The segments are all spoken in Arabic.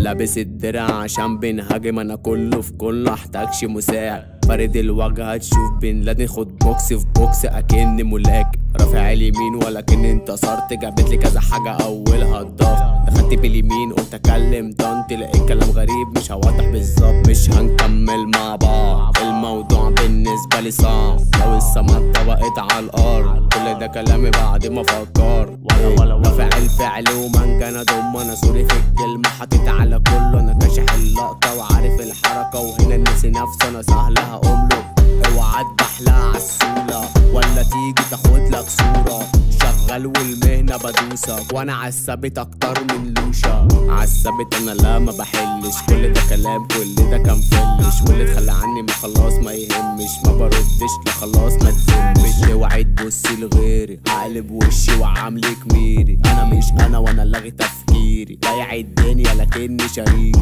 لابس الدرع عشان بنهاجم، انا كله في كله احتاجش مساعد. فارد الوجه هتشوف بن لادن، خد بوكس في بوكس اكني ملاكم. رافع اليمين ولكن انتصرت، جابتلي كذا حاجه اولها الضغط. دخلت باليمين قلت اكلم دانتي، لقيت كلام غريب مش هوضح بالظبط. مش هنكمل مع بعض، الموضوع بالنسبه لي صعب. لو السما اتطبقت على الارض، كل ده كلامي بعد ما فكر. رافع الفعل ومنجنة ضم، انا سوري في الكلمه حاطط على كله. انا كاشح اللقطه وعارف الحركه، وهنا النسي نفسه انا سهل هقومله. اوعى تبحلق عالسولة ولا تيجي تاخدلك صورة. شغال والمهنة بدوسك، وانا عالثابت اكتر من لوشة. عالثابت انا لا ما بحلش، كل ده كلام كل ده كان فلش. واللي اتخلى عني ما خلاص ما يهمش، ما بردش لا خلاص ما تزمش. اوعي تبصي لغيري، هقلب وشي وعاملك ميري. انا مش انا وانا لاغي تفكيري، بايع الدنيا لكني شريكي.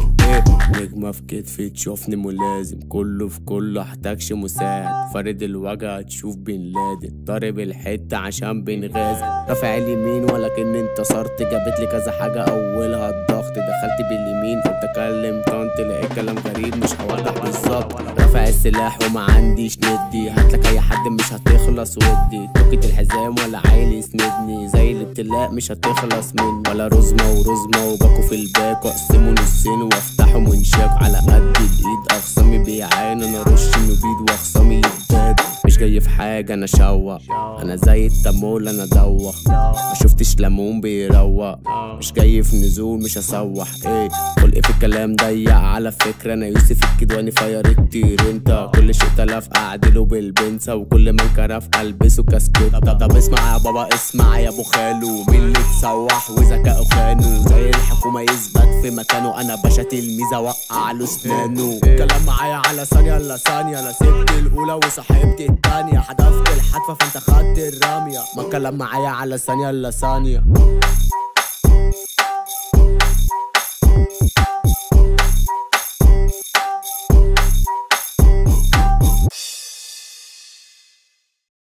نجمة في كتفي تشوفني ملازم، كله في كله احتاجش مساعد. فارد الوجه هتشوف بن لادن، ضارب الحتة عشان بنغازل. رافع اليمين ولكن انتصرت، جابتلي كذا حاجة اولها الضغط. دخلت باليمين قلت اكلم طنط، لقيت كلام غريب مش هوضح بالظبط. رافع السلاح وما عنديش ندي، هاتلك اي حد مش هتخلص ودي. توكة الحزام ولا عيل يسندني، زي الابتلاء مش هتخلص مني. ولا رزمة ورزمة وباكو في الباك، واقسمه نصين وافتحه منشاك. على قد الايد اخصامي بيعاني، انا رش مبيد واخصامي يتباد. مش جاي في حاجة انا شوق، انا زي التمول انا دوخ. ما شفتش ليمون بيروق، مش جاي في نزول مش هسوح. ايه خلقي في الكلام ضيق على فكرة، انا يوسف الكدواني فاير الطير. انت كل شيء تلف اعدله بالبنسة، وكل ما انكرف البسه كاسكت. طب اسمع يا بابا اسمع يا ابو خالو، مين اللي اتسوح وذكاءه خانه. زي الحكومة يثبت في مكانه، انا باشا تلميذة وقع له سنانه. كلام معايا على ثانية الا ثانية، انا سبت الاولى وصاحبت التانية. حدفت الحدفة فانت خدت الرمية، ما كلام معايا على ثانية الا ثانية.